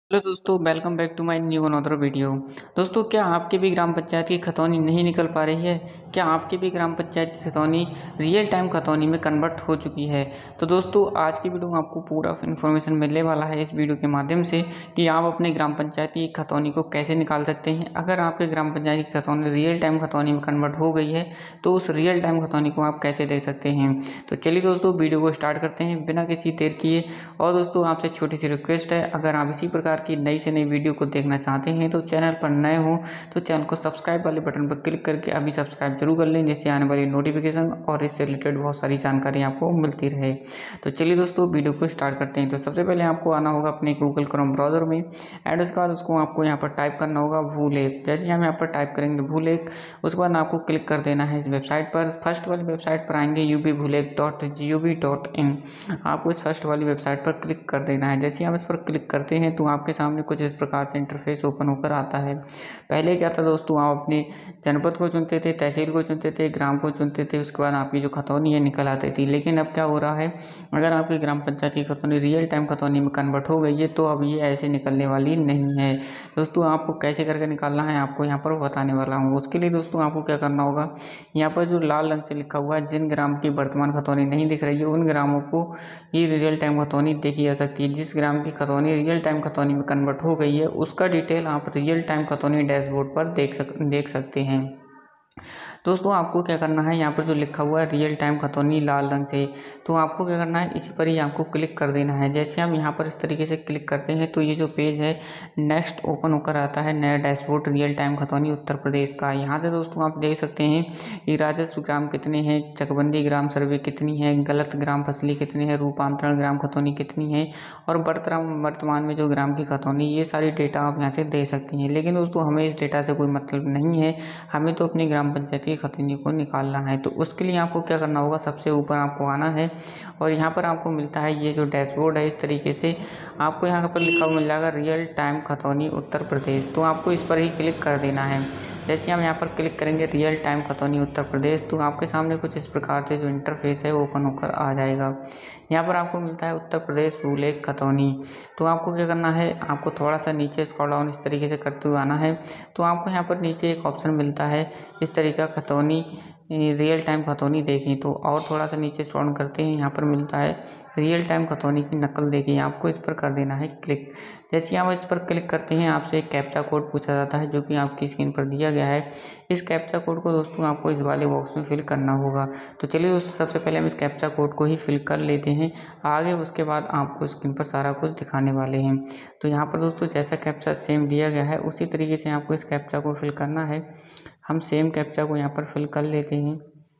Hello दोस्तों, welcome back to my new another video. दोस्तों, क्या आपके भी ग्राम पंचायत की खतौनी नहीं निकल पा रही है? क्या आपके भी ग्राम पंचायत की खतौनी रियल टाइम खतौनी में कन्वर्ट हो चुकी है? तो दोस्तों, आज की वीडियो में आपको पूरा इन्फॉर्मेशन मिलने वाला है इस वीडियो के माध्यम से कि आप अपने ग्राम पंचायत की खतौनी को कैसे निकाल सकते हैं। अगर आपके ग्राम पंचायत की खतौनी रियल टाइम खतौनी में कन्वर्ट हो गई है तो उस रियल टाइम खतौनी को आप कैसे देख सकते हैं। तो चलिए दोस्तों, वीडियो को स्टार्ट करते हैं बिना किसी देर किए। और दोस्तों, आपसे छोटी सी रिक्वेस्ट है, अगर आप इसी प्रकार की नई से नई वीडियो को देखना चाहते हैं तो चैनल पर नए हो तो चैनल को सब्सक्राइब वाले बटन पर क्लिक करके अभी सब्सक्राइब जरूर कर लें, जिससे आने वाली नोटिफिकेशन और इससे रिलेटेड बहुत सारी जानकारी आपको मिलती रहे। तो चलिए दोस्तों, वीडियो को स्टार्ट करते हैं। तो सबसे पहले आपको आना होगा अपने गूगल क्रोम ब्राउजर में एंड उसके बाद उसको आपको यहाँ पर टाइप करना होगा भूलेख। जैसे हम यहाँ पर टाइप करेंगे भूलेख, उसके बाद आपको क्लिक कर देना है इस वेबसाइट पर। फर्स्ट वाली वेबसाइट पर आएंगे ubbhulegh.gov.in। आपको इस फर्स्ट वाली वेबसाइट पर क्लिक कर देना है। जैसे आप इस पर क्लिक करते हैं तो आपके सामने कुछ इस प्रकार से इंटरफेस ओपन होकर आता है। पहले क्या था दोस्तों, आप अपने जनपद को चुनते थे, तहसील को चुनते थे, ग्राम को चुनते थे, उसके बाद आपकी जो खतौनी है निकल आती थी। लेकिन अब क्या हो रहा है, अगर आपकी ग्राम पंचायत की खतौनी रियल टाइम खतौनी में कन्वर्ट हो गई है तो अब ये ऐसे निकलने वाली नहीं है। दोस्तों, आपको कैसे करके निकालना है आपको यहाँ पर बताने वाला हूँ। उसके लिए दोस्तों आपको क्या करना होगा, यहाँ पर जो लाल रंग से लिखा हुआ है जिन ग्राम की वर्तमान खतौनी नहीं दिख रही है उन ग्रामों को ये रियल टाइम खतौनी देखी जा सकती है। जिस ग्राम की खतौनी रियल टाइम खतौनी में कन्वर्ट हो गई है उसका डिटेल आप रियल टाइम खतौनी डैशबोर्ड पर देख सकते हैं। दोस्तों, आपको क्या करना है, यहाँ पर जो लिखा हुआ है रियल टाइम खतौनी लाल रंग से, तो आपको क्या करना है, इसी पर ही आपको क्लिक कर देना है। जैसे हम यहाँ पर इस तरीके से क्लिक करते हैं तो ये जो पेज है नेक्स्ट ओपन होकर आता है, नया डैशबोर्ड रियल टाइम खतौनी उत्तर प्रदेश का। यहाँ से दोस्तों आप देख सकते हैं कि राजस्व ग्राम कितने हैं, चकबंदी ग्राम सर्वे कितनी है, गलत ग्राम फसली कितनी है, रूपांतरण ग्राम खतौनी कितनी है और वर्तमान में जो ग्राम की खतौनी, ये सारी डेटा आप यहाँ से दे सकते हैं। लेकिन दोस्तों, हमें इस डेटा से कोई मतलब नहीं है, हमें तो अपनी ग्राम पंचायत की खतौनी को निकालना है। तो उसके लिए आपको क्या करना होगा, सबसे ऊपर आपको आना है और यहाँ पर आपको मिलता है ये जो डैशबोर्ड है, इस तरीके से आपको यहाँ पर लिखा हुआ मिल जाएगा रियल टाइम खतौनी उत्तर प्रदेश। तो आपको इस पर ही क्लिक कर देना है। जैसे हम यहाँ पर क्लिक करेंगे रियल टाइम खतौनी उत्तर प्रदेश, तो आपके सामने कुछ इस प्रकार से जो इंटरफेस है वो ओपन होकर आ जाएगा। यहाँ पर आपको मिलता है उत्तर प्रदेश भूलेख खतौनी। तो आपको क्या करना है, आपको थोड़ा सा नीचे स्क्रॉल डाउन इस तरीके से करते हुए आना है। तो आपको यहाँ पर नीचे एक ऑप्शन मिलता है इस तरीके का, खतौनी रियल टाइम खतौनी देखें। तो और थोड़ा सा नीचे स्क्रॉल करते हैं, यहाँ पर मिलता है रियल टाइम खतौनी की नकल देखें। आपको इस पर कर देना है क्लिक। जैसे आप इस पर क्लिक करते हैं आपसे एक कैप्चा कोड पूछा जाता है जो कि आपकी स्क्रीन पर दिया गया है। इस कैप्चा कोड को दोस्तों आपको इस वाले बॉक्स में फिल करना होगा। तो चलिए दोस्तों, सबसे पहले हम इस कैप्चा कोड को ही फिल कर लेते हैं, आगे उसके बाद आपको स्क्रीन पर सारा कुछ दिखाने वाले हैं। तो यहाँ पर दोस्तों जैसा कैप्चा सेम दिया गया है उसी तरीके से आपको इस कैप्चा को फिल करना है। हम सेम कैप्चा को यहाँ पर फिल कर लेते हैं।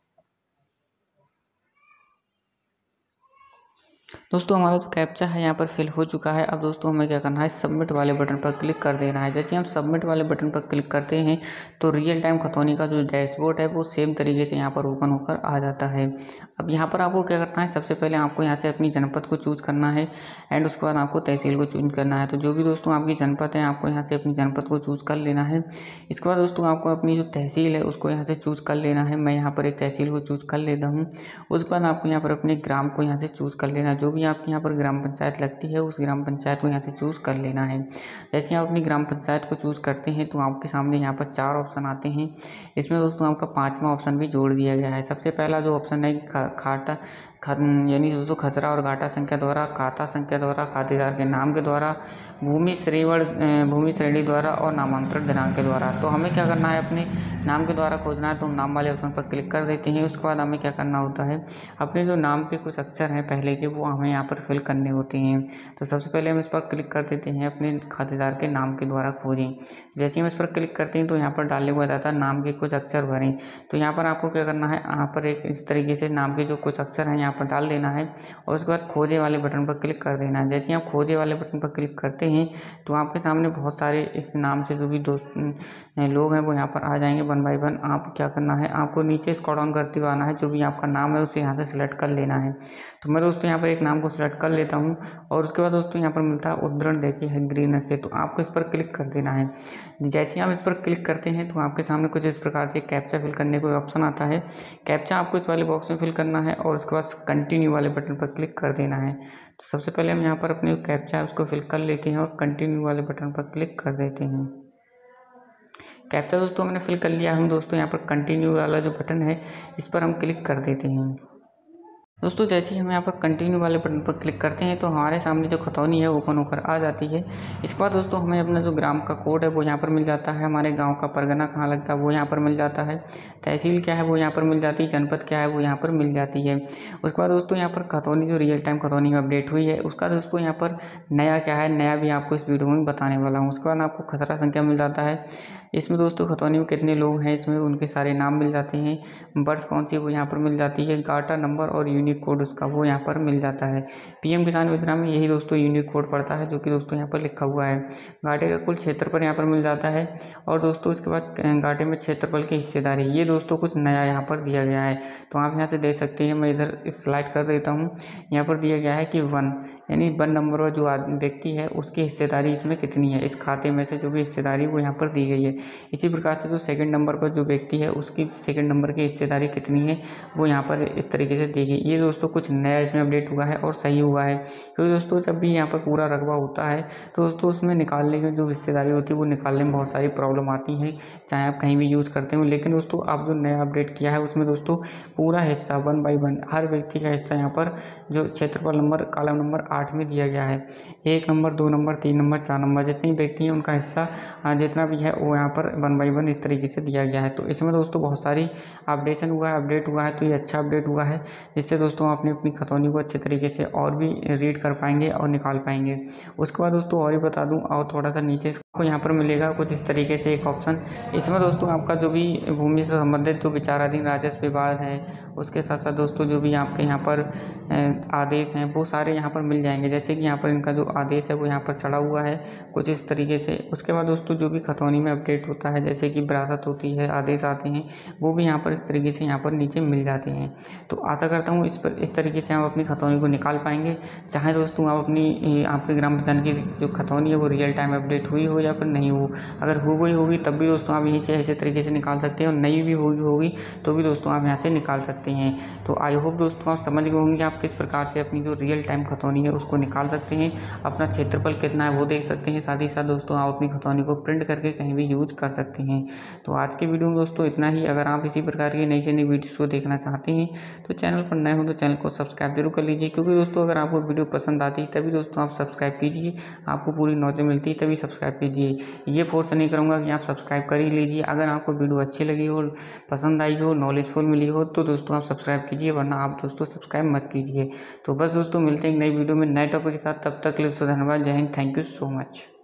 दोस्तों, हमारा जो कैप्चा है यहाँ पर फिल हो चुका है। अब दोस्तों हमें क्या करना है, सबमिट वाले बटन पर क्लिक कर देना है। जैसे हम सबमिट वाले बटन पर क्लिक करते हैं तो रियल टाइम खतौनी का जो डैशबोर्ड है वो सेम तरीके से यहाँ पर ओपन होकर आ जाता है। अब यहाँ पर आपको क्या करना है, सबसे पहले आपको यहाँ से अपनी जनपद को चूज़ करना है एंड उसके बाद आपको तहसील को चूज करना है। तो जो भी दोस्तों आपकी जनपद है आपको यहाँ से अपनी जनपद को चूज़ कर लेना है। इसके बाद दोस्तों आपको अपनी जो तहसील है उसको यहाँ से चूज़ कर लेना है। मैं यहाँ पर एक तहसील को चूज़ कर लेता हूँ। उसके बाद आपको यहाँ पर अपने ग्राम को यहाँ से चूज़ कर लेना है। जो भी आपके यहाँ पर ग्राम पंचायत लगती है उस ग्राम पंचायत को यहाँ से चूज़ कर लेना है। जैसे आप अपनी ग्राम पंचायत को चूज़ करते हैं तो आपके सामने यहाँ पर 4 ऑप्शन आते हैं। इसमें दोस्तों आपका 5वां ऑप्शन भी जोड़ दिया गया है। सबसे पहला जो ऑप्शन है खाता यानी दोस्तों खसरा और घाटा संख्या द्वारा, खाता संख्या द्वारा, खातेदार के नाम के द्वारा, भूमि श्रेणी द्वारा और नामांतरण दिनांक के द्वारा। तो हमें क्या करना है, अपने नाम के द्वारा खोजना है तो हम नाम वाले ऑप्शन पर क्लिक कर देते हैं। उसके बाद हमें क्या करना होता है, अपने जो नाम के कुछ अक्षर हैं पहले के वो हमें यहाँ पर फिल करने होते हैं। तो सबसे पहले हम इस पर क्लिक कर देते हैं, अपने खातेदार के नाम के द्वारा खोजें। जैसे हम इस पर क्लिक करते हैं तो यहाँ पर डालने को बताता है नाम के कुछ अक्षर भरें। तो यहाँ पर आपको क्या करना है, यहाँ पर एक इस तरीके से नाम के जो कुछ अक्षर हैं यहाँ पर डाल देना है और उसके बाद खोजे वाले बटन पर क्लिक कर देना है। जैसे आप खोजे वाले बटन पर क्लिक करते हैं तो आपके सामने बहुत सारे इस नाम से जो भी दोस्त लोग हैं वो यहाँ पर आ जाएंगे वन बाय वन। आप क्या करना है, आपको नीचे स्क्रॉल डाउन करते हुए आना है, जो भी आपका नाम है उसे यहाँ से सिलेक्ट कर लेना है। तो मैं दोस्तों यहाँ पर एक नाम को सिलेक्ट कर लेता हूँ और उसके बाद दोस्तों यहाँ पर मिलता है उद्धरण देखिए है ग्रीन से, तो आपको इस पर क्लिक कर देना है। जैसे आप इस पर क्लिक करते हैं तो आपके सामने कुछ इस प्रकार से कैप्चा फिल करने का ऑप्शन आता है। कैप्चा आपको इस वाले बॉक्स में फिल करना है और उसके बाद कंटिन्यू वाले बटन पर क्लिक कर देना है। तो सबसे पहले हम यहाँ पर अपने कैप्चा है उसको फिल कर लेते हैं और कंटिन्यू वाले बटन पर क्लिक कर देते हैं। कैप्चा दोस्तों मैंने फिल कर लिया। हम दोस्तों यहाँ पर कंटिन्यू वाला जो बटन है इस पर हम क्लिक कर देते हैं। दोस्तों जैसे ही हम यहाँ पर कंटिन्यू वाले बटन पर क्लिक करते हैं तो हमारे सामने जो खतौनी है ओपन होकर आ जाती है। इसके बाद दोस्तों हमें अपना जो ग्राम का कोड है वो यहाँ पर मिल जाता है, हमारे गांव का परगना कहाँ लगता है वो यहाँ पर मिल जाता है, तहसील क्या है वो यहाँ पर मिल जाती है, जनपद क्या है वो यहाँ पर मिल जाती है। उसके बाद दोस्तों यहाँ पर खतौनी जो रियल टाइम खतौनी में अपडेट हुई है उसका दोस्तों यहाँ पर नया क्या है, नया भी आपको इस वीडियो में बताने वाला हूँ। उसके बाद आपको खसरा संख्या मिल जाता है। इसमें दोस्तों खतौनी में कितने लोग हैं इसमें उनके सारे नाम मिल जाते हैं, बर्थ कौन सी वो यहाँ पर मिल जाती है, गाटा नंबर और यूनिक कोड उसका वो यहाँ पर मिल जाता है। पीएम किसान योजना में यही दोस्तों यूनिक कोड पड़ता है जो कि दोस्तों यहाँ पर लिखा हुआ है। घाटे का कुल क्षेत्रफल यहाँ पर मिल जाता है और दोस्तों इसके बाद घाटे में क्षेत्रफल की हिस्सेदारी, ये दोस्तों कुछ नया यहाँ पर दिया गया है। तो आप यहाँ से देख सकते हैं, मैं इधर स्लाइड कर देता हूँ। यहाँ पर दिया गया है कि 1 यानी 1 नंबर पर जो व्यक्ति है उसकी हिस्सेदारी इसमें कितनी है, इस खाते में से जो भी हिस्सेदारी वो यहाँ पर दी गई है। इसी प्रकार से जो सेकंड नंबर पर जो व्यक्ति है उसकी सेकंड नंबर की हिस्सेदारी कितनी है वो यहाँ पर इस तरीके से दी गई। ये दोस्तों कुछ नया इसमें अपडेट हुआ है और सही हुआ है, क्योंकि दोस्तों जब भी यहाँ पर पूरा रकबा होता है तो दोस्तों उसमें निकालने की जो हिस्सेदारी होती है वो निकालने में बहुत सारी प्रॉब्लम आती है, चाहे आप कहीं भी यूज़ करते हो। लेकिन दोस्तों आप जो नया अपडेट किया है उसमें दोस्तों पूरा हिस्सा 1 बाई 1 हर व्यक्ति का हिस्सा यहाँ पर जो क्षेत्रफल नंबर कॉलम नंबर 8 में दिया गया है। 1 नंबर 2 नंबर 3 नंबर 4 नंबर जितने व्यक्ति हैं उनका हिस्सा जितना भी है वो यहाँ पर 1 बाई 1 इस तरीके से दिया गया है। तो इसमें दोस्तों बहुत सारी अपडेशन हुआ है, अपडेट हुआ है, तो ये अच्छा अपडेट हुआ है जिससे दोस्तों आप अपनी खतौनी को अच्छे तरीके से और भी रीड कर पाएंगे और निकाल पाएंगे। उसके बाद दोस्तों और भी बता दूं, और थोड़ा सा नीचे आपको यहाँ पर मिलेगा कुछ इस तरीके से एक ऑप्शन। इसमें दोस्तों आपका जो भी भूमि से संबंधित जो विचाराधीन राजस्व विवाद है उसके साथ साथ दोस्तों जो भी आपके यहाँ पर आदेश हैं वो सारे यहाँ पर मिल जाएंगे। जैसे कि यहाँ पर इनका जो आदेश है वो यहाँ पर चढ़ा हुआ है कुछ इस तरीके से। उसके बाद दोस्तों जो भी खतौनी में अपडेट होता है जैसे कि विरासत होती है, आदेश आते हैं, वो भी यहाँ पर इस तरीके से यहाँ पर नीचे मिल जाते हैं। तो आशा करता हूँ इस तरीके से आप अपनी खतौनी को निकाल पाएंगे। चाहे दोस्तों आप अपनी आपके ग्राम पंचायत की जो खतौनी है वो रियल टाइम अपडेट हुई हो या फिर नहीं हो, अगर हो गई होगी तब भी दोस्तों आप यहीं से ऐसे तरीके से निकाल सकते हैं, और नहीं भी होगी तो भी दोस्तों आप यहाँ से निकाल सकते हैं। तो आई होप दोस्तों आप समझ गए होंगे आप किस प्रकार से अपनी जो रियल टाइम खतौनी है उसको निकाल सकते हैं, अपना क्षेत्रफल कितना है वो देख सकते हैं, साथ ही साथ दोस्तों आप अपनी खतौनी को प्रिंट करके कहीं भी यूज कर सकते हैं। तो आज के वीडियो में दोस्तों इतना ही। अगर आप इसी प्रकार की नई से नई वीडियोस को देखना चाहते हैं तो चैनल पर नए हो तो चैनल को सब्सक्राइब जरूर कर लीजिए, क्योंकि दोस्तों अगर आपको वीडियो पसंद आती है तभी दोस्तों आप सब्सक्राइब कीजिए, आपको पूरी नॉलेज मिलती है तभी सब्सक्राइब कीजिए। ये फोर्स नहीं करूँगा कि आप सब्सक्राइब कर ही लीजिए। अगर आपको वीडियो अच्छी लगी हो, पसंद आई हो, नॉलेजफुल मिली हो तो दोस्तों आप सब्सक्राइब कीजिए, वरना आप दोस्तों सब्सक्राइब मत कीजिए। तो बस दोस्तों मिलते हैं एक नई वीडियो में नए टॉपिक के साथ, तब तक के लिए धन्यवाद। जय Hind, thank you so much.